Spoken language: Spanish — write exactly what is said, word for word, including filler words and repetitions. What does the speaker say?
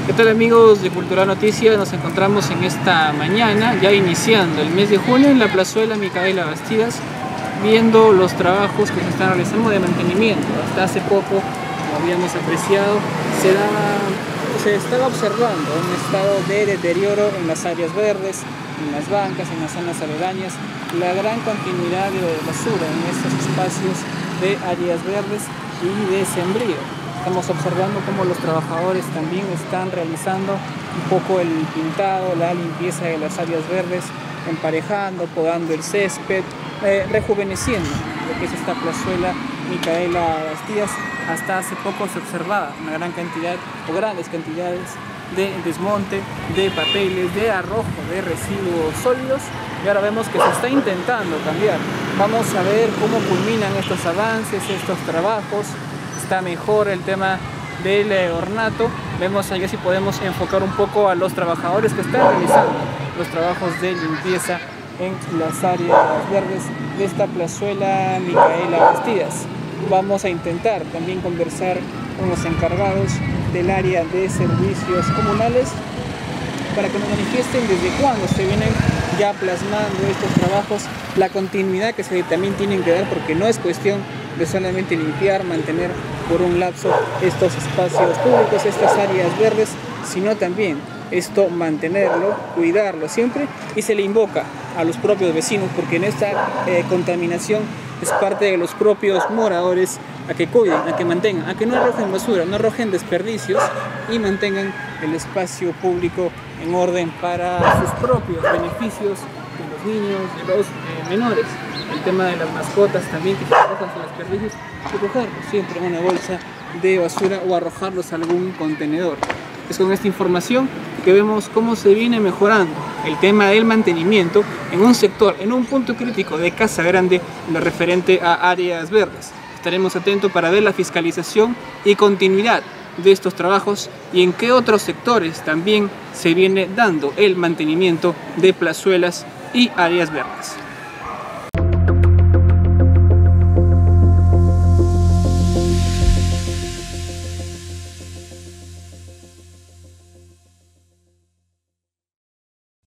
¿Qué tal, amigos de Cultural Noticias? Nos encontramos en esta mañana, ya iniciando el mes de junio, en la plazuela Micaela Bastidas, viendo los trabajos que se están realizando de mantenimiento. Hasta hace poco, como habíamos apreciado, se, daba, se estaba observando un estado de deterioro en las áreas verdes, en las bancas, en las zonas aledañas, la gran continuidad de basura en estos espacios de áreas verdes y de sembrío. Estamos observando cómo los trabajadores también están realizando un poco el pintado, la limpieza de las áreas verdes, emparejando, podando el césped, eh, rejuveneciendo lo que es esta plazuela Micaela Bastidas. Hasta hace poco se observaba una gran cantidad o grandes cantidades de desmonte, de papeles, de arrojo de residuos sólidos, y ahora vemos que se está intentando cambiar. Vamos a ver cómo culminan estos avances, estos trabajos. Está mejor el tema del ornato. Vemos allá si podemos enfocar un poco a los trabajadores que están realizando los trabajos de limpieza en las áreas verdes de esta plazuela Micaela Bastidas. Vamos a intentar también conversar con los encargados del área de servicios comunales para que nos manifiesten desde cuándo se vienen ya plasmando estos trabajos, la continuidad que se también tienen que dar, porque no es cuestión de solamente limpiar, mantener por un lapso estos espacios públicos, estas áreas verdes, sino también esto mantenerlo, cuidarlo siempre, y se le invoca a los propios vecinos, porque en esta eh, contaminación es parte de los propios moradores a que cuiden, a que mantengan, a que no arrojen basura, no arrojen desperdicios y mantengan el espacio público en orden para sus propios beneficios de los niños, de los eh, menores. El tema de las mascotas también, que se arrojan sus desperdicios, recogerlos siempre en una bolsa de basura o arrojarlos a algún contenedor. Es con esta información que vemos cómo se viene mejorando el tema del mantenimiento en un sector, en un punto crítico de Casa Grande, en lo referente a áreas verdes. Estaremos atentos para ver la fiscalización y continuidad de estos trabajos y en qué otros sectores también se viene dando el mantenimiento de plazuelas y áreas verdes.